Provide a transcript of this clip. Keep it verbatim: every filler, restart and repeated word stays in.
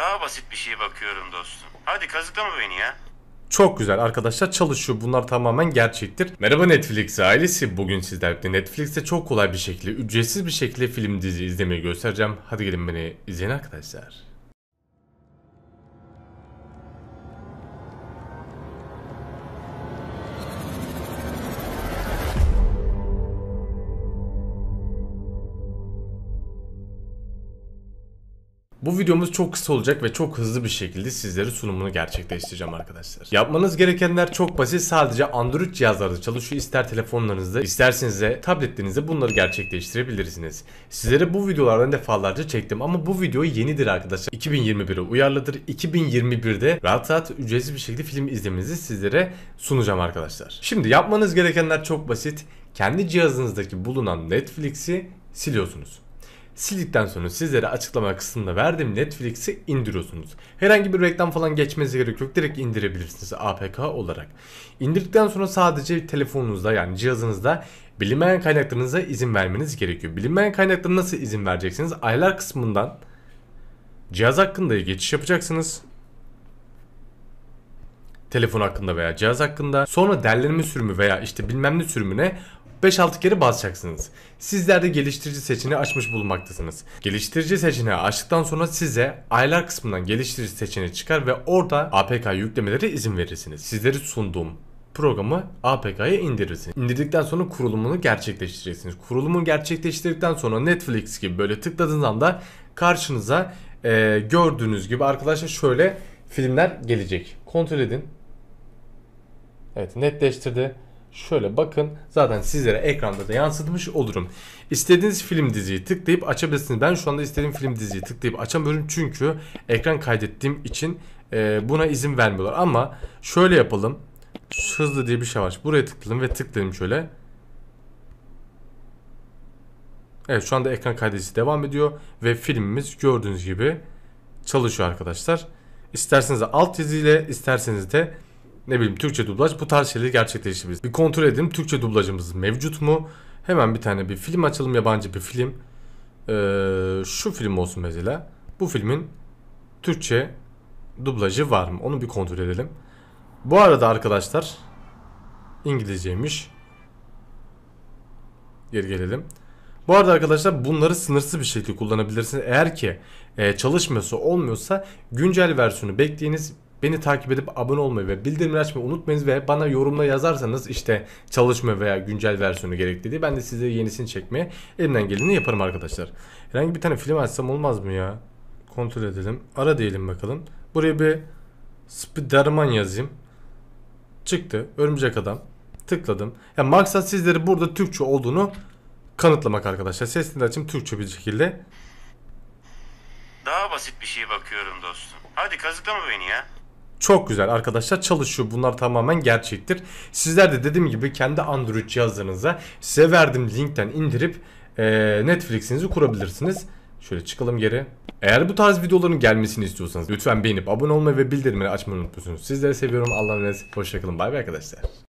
Daha basit bir şeye bakıyorum dostum. Hadi kazıklama beni ya. Çok güzel arkadaşlar, çalışıyor. Bunlar tamamen gerçektir. Merhaba Netflix ailesi. Bugün sizlerle Netflix'te çok kolay bir şekilde, ücretsiz bir şekilde film dizi izlemeyi göstereceğim. Hadi gelin beni izleyin arkadaşlar. Bu videomuz çok kısa olacak ve çok hızlı bir şekilde sizlere sunumunu gerçekleştireceğim arkadaşlar. Yapmanız gerekenler çok basit. Sadece Android cihazlarda çalışıyor. İster telefonlarınızda, isterseniz de tabletlerinizde bunları gerçekleştirebilirsiniz. Sizlere bu videolardan defalarca çektim ama bu video yenidir arkadaşlar. iki bin yirmi bire uyarlıdır. iki bin yirmi birde rahat rahat ücretsiz bir şekilde film izlemenizi sizlere sunacağım arkadaşlar. Şimdi yapmanız gerekenler çok basit. Kendi cihazınızdaki bulunan Netflix'i siliyorsunuz. Sildikten sonra sizlere açıklama kısmında verdiğim Netflix'i indiriyorsunuz. Herhangi bir reklam falan geçmenize gerek yok. Direkt indirebilirsiniz A P K olarak. İndirdikten sonra sadece telefonunuzda, yani cihazınızda bilinmeyen kaynaklarınıza izin vermeniz gerekiyor. Bilinmeyen kaynaklara nasıl izin vereceksiniz? Aylar kısmından cihaz hakkında geçiş yapacaksınız. Telefon hakkında veya cihaz hakkında. Sonra derlenme sürümü veya işte bilmem ne sürümüne beş altı kere basacaksınız. Sizler de geliştirici seçeneği açmış bulunmaktasınız. Geliştirici seçeneği açtıktan sonra size aylar kısmından geliştirici seçeneği çıkar ve orada A P K yüklemeleri izin verirsiniz. Sizleri sunduğum programı A P K'ya indirirsiniz. İndirdikten sonra kurulumunu gerçekleştireceksiniz. Kurulumu gerçekleştirdikten sonra Netflix gibi böyle tıkladığınız anda karşınıza e, gördüğünüz gibi arkadaşlar şöyle filmler gelecek. Kontrol edin. Evet, netleştirdi. Şöyle bakın, zaten sizlere ekranda da yansıtmış olurum. İstediğiniz film diziyi tıklayıp açabilirsiniz. Ben şu anda istediğim film diziyi tıklayıp açamıyorum çünkü ekran kaydettiğim için e, buna izin vermiyorlar. Ama şöyle yapalım. Hızlı diye bir şey var. Buraya tıkladım ve tıkladım şöyle. Evet, şu anda ekran kaydedicisi devam ediyor ve filmimiz gördüğünüz gibi çalışıyor arkadaşlar. İsterseniz de alt yazıyla, isterseniz de ne bileyim Türkçe dublaj, bu tarz şeyleri gerçekleştirebiliriz. Bir kontrol edelim, Türkçe dublajımız mevcut mu? Hemen bir tane bir film açalım, yabancı bir film. Ee, şu film olsun mesela. Bu filmin Türkçe dublajı var mı? Onu bir kontrol edelim. Bu arada arkadaşlar İngilizceymiş. Geri gelelim. Bu arada arkadaşlar bunları sınırsız bir şekilde kullanabilirsiniz. Eğer ki e, çalışmıyorsa, olmuyorsa güncel versiyonu bekleyiniz. Beni takip edip abone olmayı ve bildirimleri açmayı unutmayınız ve bana yorumla yazarsanız işte çalışma veya güncel versiyonu gerekli diye ben de size yenisini çekmeye elimden geleni yaparım arkadaşlar. Herhangi bir tane film açsam olmaz mı ya? Kontrol edelim. Ara diyelim bakalım. Buraya bir Spiderman yazayım. Çıktı. Örümcek Adam. Tıkladım. Ya maksat sizleri burada Türkçe olduğunu kanıtlamak arkadaşlar. Sesini de açayım Türkçe bir şekilde. Daha basit bir şeye bakıyorum dostum. Hadi kazıklama beni ya. Çok güzel arkadaşlar, çalışıyor. Bunlar tamamen gerçektir. Sizler de dediğim gibi kendi Android cihazlarınıza size verdiğim linkten indirip e, Netflix'inizi kurabilirsiniz. Şöyle çıkalım geri. Eğer bu tarz videoların gelmesini istiyorsanız lütfen beğenip abone olmayı ve bildirimleri açmayı unutmuyorsunuz. Sizleri seviyorum. Allah'a emanet. Hoşçakalın. Bay bay arkadaşlar.